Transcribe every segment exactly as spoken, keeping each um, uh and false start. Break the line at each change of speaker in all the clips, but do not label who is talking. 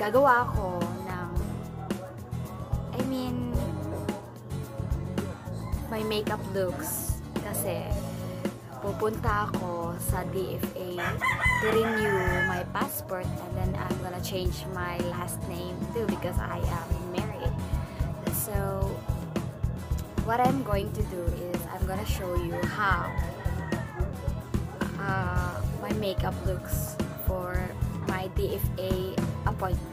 gagawa ako ng, I mean, my makeup looks. Kasi, pupunta ako sa D F A to renew my passport, and then I'm gonna change my last name too because I am married. So, what I'm going to do is I'm gonna show you how uh, my makeup looks for my D F A appointment.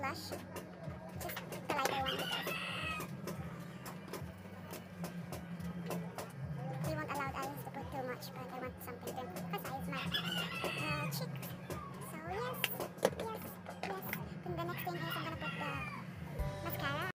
brush. Just the lighter one because we won't allow Alice to put too much, but I want something to emphasize my uh, cheeks. So yes, yes, yes. And the next thing is I'm gonna put the mascara.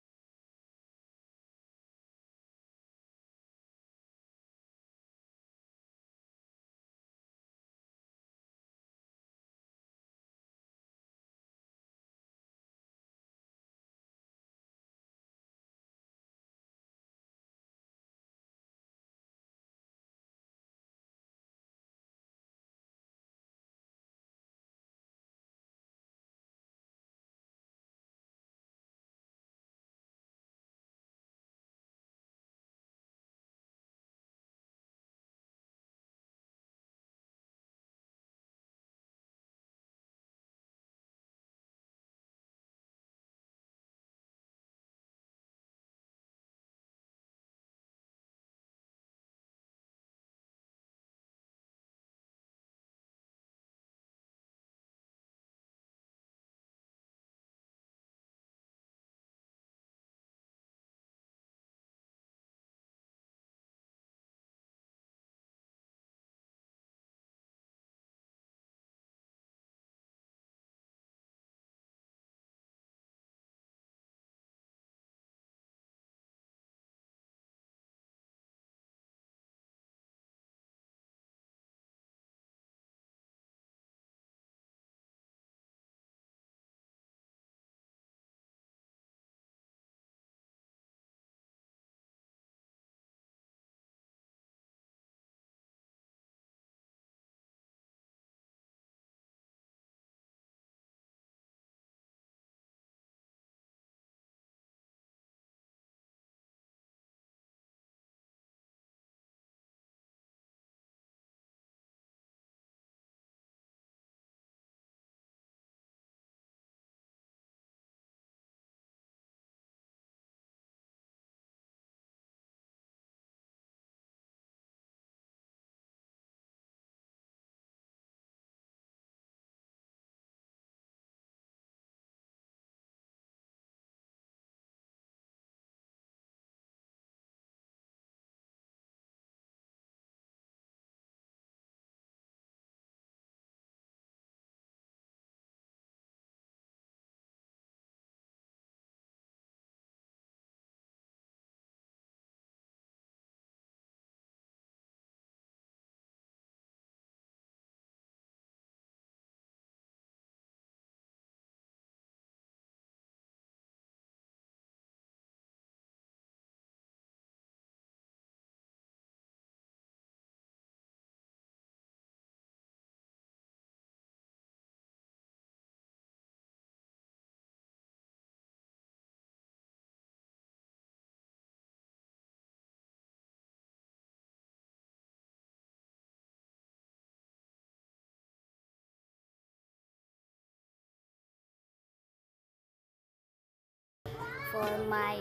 For my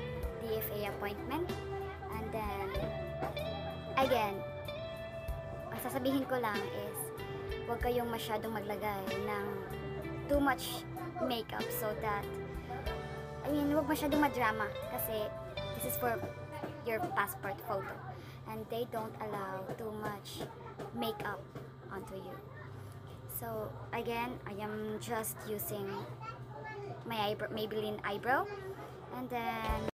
D F A appointment. And then, again, ang sasabihin ko lang is, huwag kayong masyadong maglagay ng too much makeup so that, I mean, huwag masyadong madrama kasi this is for your passport photo. And they don't allow too much makeup onto you. So, again, I am just using my eyebrow, Maybelline eyebrow. And then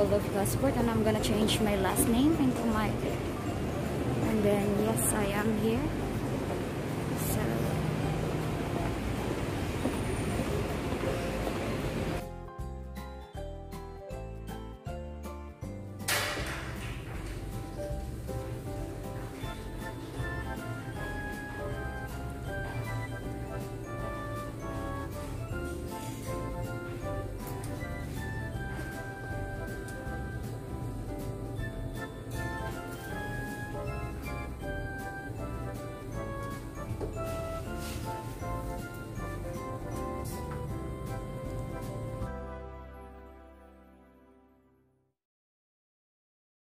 renewal of passport, and I'm gonna change my last name into my, and then yes, I am here.